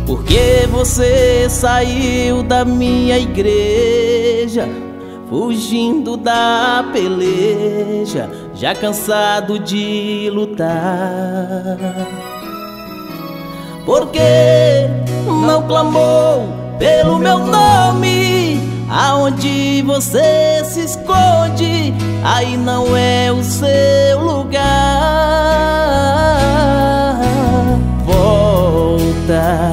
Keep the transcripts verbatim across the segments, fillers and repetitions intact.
Porque você saiu da minha igreja, fugindo da peleja, já cansado de lutar. Porque não clamou pelo meu nome, aonde você se esconde, aí não é o seu lugar. Volta,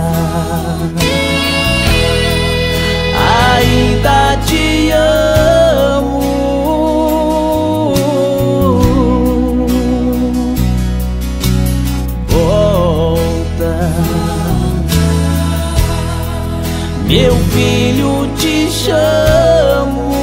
ainda te amo. Volta, meu filho, te chamo.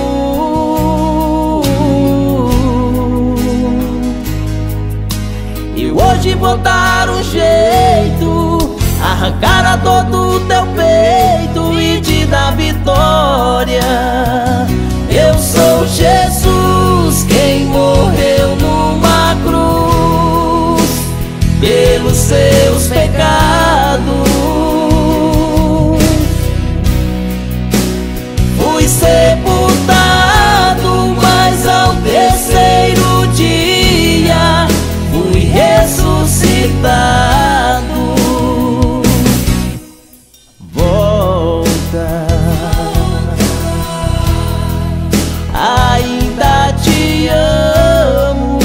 E hoje vou dar um jeito, arrancar a dor do teu peito e te dar vitória. Eu sou Jesus, quem morreu numa cruz pelos seus pecados. Fui sepultado, mas ao terceiro dia fui ressuscitado. Volta, ainda te amo.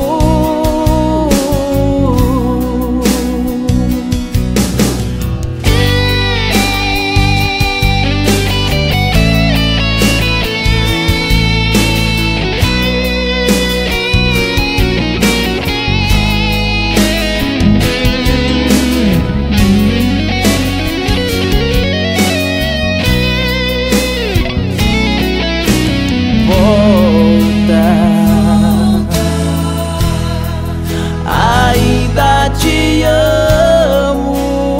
Volta, ainda te amo.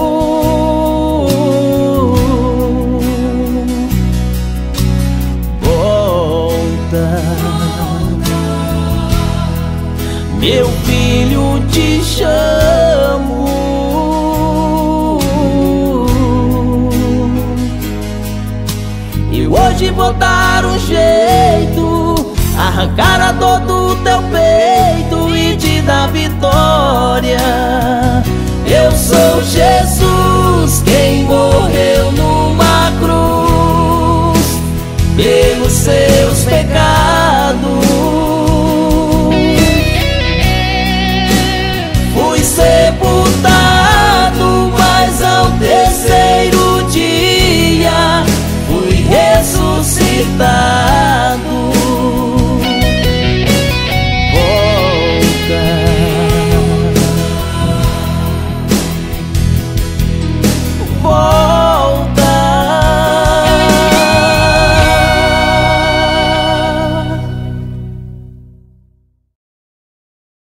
Volta, meu filho, te chamo. E hoje vou dar um jeito, arrancar a dor do teu peito e te dar vitória. Eu sou Jesus, quem morreu numa cruz pelos seus pecados. Fui sepultado, mas ao terceiro dia fui ressuscitado.